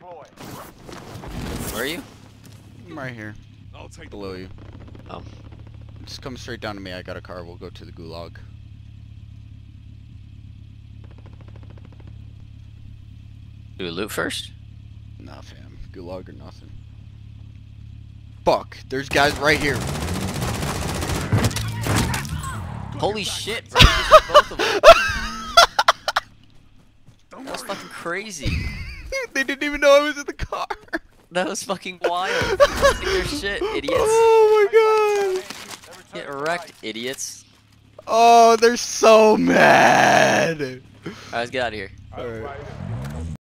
Where are you? I'm right here. I'll take Below you. Oh. Just come straight down to me. I got a car. We'll go to the gulag. Do we loot first? Nah, fam. Gulag or nothing. Fuck. There's guys right here. Holy shit, bro. You just hit both of them. That was fucking crazy. They didn't even know I was in the car. That was fucking wild. Take their shit, idiots. Oh my god. Get wrecked, idiots. Oh, they're so mad. Alright, let's get out of here. Alright.